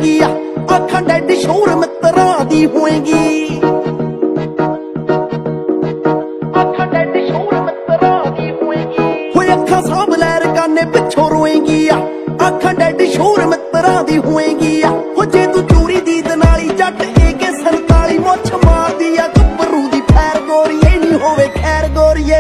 ਹੋਏਗੀ ਆ ਅੱਖਾਂ ਡੈਡ ਸ਼ੋਰ ਮਿੱਤਰਾਂ ਦੀ ਹੋਏਗੀ ਅੱਖਾਂ ਡੈਡ ਸ਼ੋਰ ਮਿੱਤਰਾਂ ਦੀ ਹੋਏਗੀ ਹੋਏ ਅੱਖਾਂ ਸਾਂਭ ਲੈ ਰਕਾਨੇ ਪਿੱਛੋਂ ਰੋਏਗੀ ਆ ਅੱਖਾਂ ਡੈਡ ਸ਼ੋਰ ਮਿੱਤਰਾਂ ਦੀ ਹੋਏਗੀ ਆ ਹੋ ਜੇ ਤੂੰ ਚੋਰੀ ਦੀ ਦਨਾਲੀ ਜੱਟ AK 47 ਮੁੱਛ ਮਾਰਦੀ ਆ ਗੱਭਰੂ ਦੀ ਫੈਰ ਗੋਰੀਏ ਨਹੀਂ ਹੋਵੇ ਖੈਰ ਗੋਰੀਏ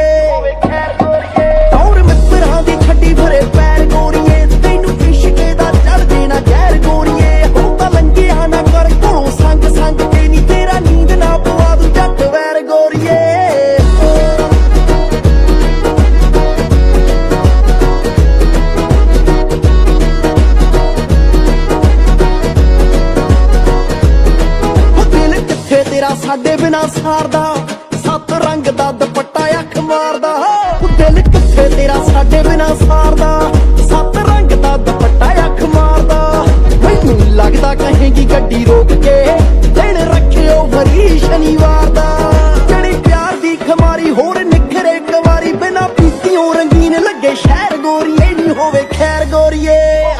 ਤੇਰਾ ਸਾਡੇ ਬਿਨਾ ਸਾਰਦਾ ਸੱਤ ਰੰਗ ਦਾ ਦੁਪੱਟਾ ਅੱਖ ਮਾਰਦਾ ਦਿਲ ਕਿੱਥੇ ਤੇਰਾ ਸਾਡੇ ਬਿਨਾ ਸਾਰਦਾ ਸੱਤ ਰੰਗ ਦਾ ਦੁਪੱਟਾ ਅੱਖ ਮਾਰਦਾ ਮੈਨੂੰ ਲੱਗਦਾ ਕਹੇਗੀ ਗੱਡੀ ਰੋਕ ਕੇ ਦਿਨ ਰੱਖਿਓ ਵਰੀ ਸ਼ਨੀਵਾਰ ਦਾ ਜਿਹੜੀ ਪਿਆਰ ਦੀ ਖਮਾਰੀ ਹੋਰ ਨਿਖਰੇ ਕਵਾਰੀ ਬਿਨਾ ਪੀਤੀਓ ਰੰਗੀਨ ਲੱਗੇ ਸ਼ਹਿਰ ਗੋਰੀਏ ਨਹੀਂ ਹੋਵੇ ਖੈਰ ਗੋਰੀਏ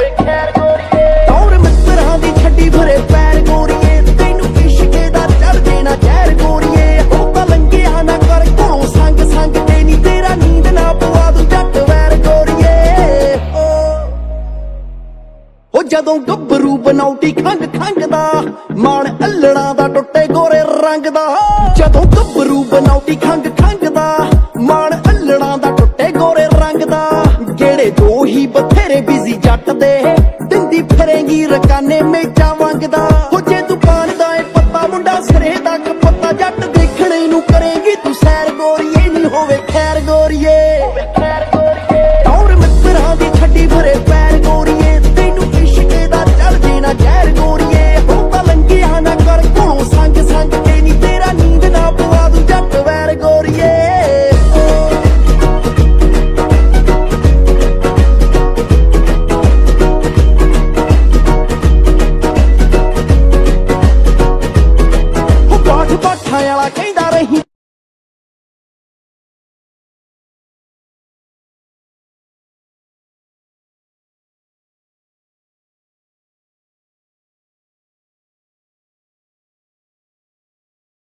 ਔਰ ਮਿੱਤਰਾਂ ਦੀ ਛੱਡੀ ਭਰੇ ਪੈਰ ਗੋਰੀਏ ਜਦੋਂ ਗੱਭਰੂ ਬਨੌਟੀ ਖੰਗ ਖੰਗਦਾ ਮਾਣ ਅਲੜਾਂ ਦਾ ਟੁੱਟੇ ਗੋਰੇ ਰੰਗ ਦਾ ਜਦੋਂ ਗੱਭਰੂ ਬਨੌਟੀ ਖੰਗ ਖੰਗਦਾ ਮਾਣ ਅਲੜਾਂ ਦਾ ਟੁੱਟੇ ਗੋਰੇ ਰੰਗ ਦਾ ਜਿਹੜੇ ਦੋ ਹੀ ਬਥੇਰੇ ਬਿਜ਼ੀ ਜੱਟ ਦੇ ਦਿੰਦੀ ਫਿਰੇਂਗੀ ਰਕਾਨੇ ਮੇਚਾ ਵੰਗਦਾ ਹੋ ਜੇ ਤੂੰ ਪਾਨ ਦਾ ਏ ਪੱਤਾ ਮੁੰਡਾ ਸਿਰੇ ਦਾ ਪੱਤਾ ਜੱਟ ਦੇਖਣੇ ਨੂੰ ਕਰੇਂਗੀ ਤੂੰ ਸੈਰ ਗੋਰੀਏ ਨਹੀਂ ਹੋਵੇ ਖੈਰ ਗੋਰੀਏ